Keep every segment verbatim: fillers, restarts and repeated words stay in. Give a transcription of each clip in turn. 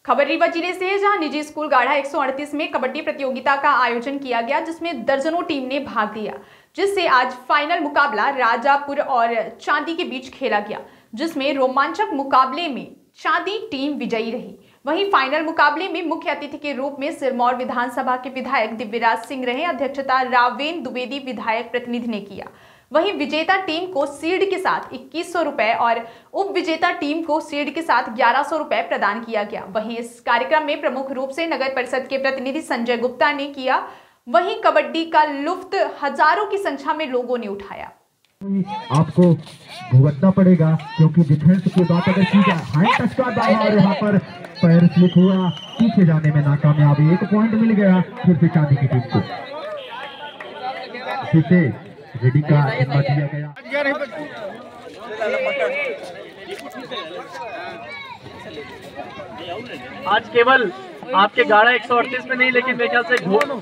खबर रीवा जिले से है, जहां निजी स्कूल गाढ़ा एक सौ अड़तीस में कबड्डी प्रतियोगिता का आयोजन किया गया, जिसमें दर्जनों टीम ने भाग लिया, जिससे आज फाइनल मुकाबला राजापुर और चांदी के बीच खेला गया, जिसमें रोमांचक मुकाबले में चांदी टीम विजयी रही। वहीं फाइनल मुकाबले में मुख्य अतिथि के रूप में सिरमौर विधानसभा के विधायक दिव्यराज सिंह रहे। अध्यक्षता रावेन द्विवेदी विधायक प्रतिनिधि ने किया। वहीं विजेता टीम को सीड के साथ इक्कीस सौ रुपए और उप विजेता टीम को सीड के साथ ग्यारह सौ रुपए प्रदान किया गया। वहीं इस कार्यक्रम में प्रमुख रूप से नगर परिषद के प्रतिनिधि संजय गुप्ता ने किया। वहीं कबड्डी का लुत्फ हजारों की संख्या में लोगों ने उठाया। आपको भुगतना पड़ेगा, क्योंकि डिफेंस की बात अगर की जाए, हाई टच का दावा और यहाँ पर पैर स्लिप हुआ, पीछे जाने में नाकामयाबी। एक पॉइंट मिल गया फिर से चांदी की टीम को। फिर से रेडी का हिम्मत दिया गया। आज केवल आपके गाढ़ा एक सौ अड़तीस में नहीं, लेकिन मेरे ख्याल से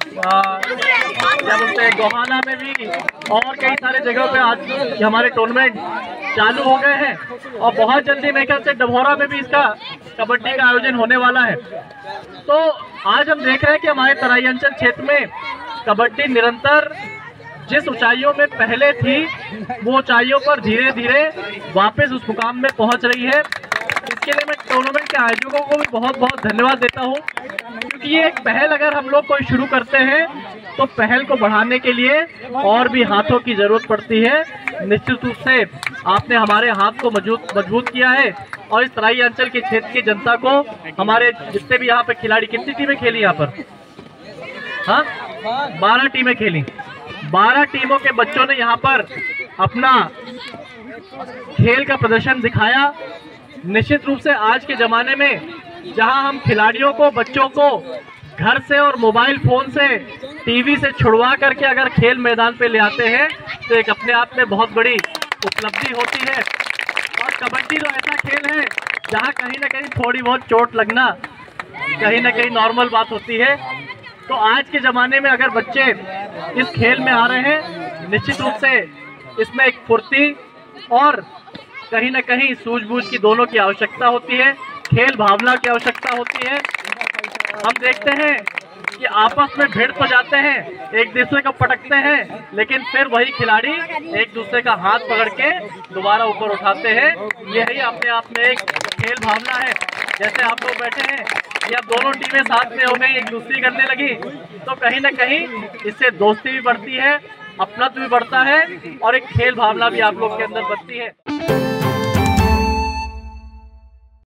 क्या बोलते हैं गोहाना में भी और कई सारे जगहों पे आज हमारे टूर्नामेंट चालू हो गए हैं और बहुत जल्दी मेरे ख्याल से डभौरा में भी इसका कबड्डी का आयोजन होने वाला है। तो आज हम देख रहे हैं कि हमारे तराई अंचल क्षेत्र में कबड्डी निरंतर जिस ऊंचाइयों में पहले थी, वो ऊंचाइयों पर धीरे धीरे वापस उस मुकाम में पहुंच रही है। इसके लिए मैं टूर्नामेंट के आयोजकों को भी बहुत बहुत धन्यवाद देता हूं, क्योंकि ये एक पहल अगर हम लोग कोई शुरू करते हैं तो पहल को बढ़ाने के लिए और भी हाथों की जरूरत पड़ती है। निश्चित रूप से आपने हमारे हाथ को मजबूत मजबूत किया है और इस तराई अंचल के क्षेत्र की जनता को, हमारे जितने भी यहाँ पे खिलाड़ी, कितनी टीमें खेली यहाँ पर? हाँ, बारह टीमें खेली। बारह टीमों के बच्चों ने यहाँ पर अपना खेल का प्रदर्शन दिखाया। निश्चित रूप से आज के ज़माने में जहां हम खिलाड़ियों को, बच्चों को घर से और मोबाइल फ़ोन से, टीवी से छुड़वा करके अगर खेल मैदान पे ले आते हैं तो एक अपने आप में बहुत बड़ी उपलब्धि होती है। और कबड्डी तो ऐसा खेल है जहां कहीं ना कहीं थोड़ी बहुत चोट लगना कहीं ना कहीं नॉर्मल बात होती है। तो आज के ज़माने में अगर बच्चे इस खेल में आ रहे हैं, निश्चित रूप से इसमें एक फुर्ती और कहीं ना कहीं सूझबूझ की दोनों की आवश्यकता होती है, खेल भावना की आवश्यकता होती है। हम देखते हैं कि आपस में भिड़ तो जाते हैं, एक दूसरे को पटकते हैं, लेकिन फिर वही खिलाड़ी एक दूसरे का हाथ पकड़ के दोबारा ऊपर उठाते हैं। यही अपने आप में एक खेल भावना है। जैसे आप लोग बैठे हैं, या दोनों टीमें साथ में हो गई, एक दूसरी करने लगी, तो कहीं ना कहीं इससे दोस्ती भी बढ़ती है, अपनत्व भी बढ़ता है और एक खेल भावना भी आप लोग के अंदर बनती है।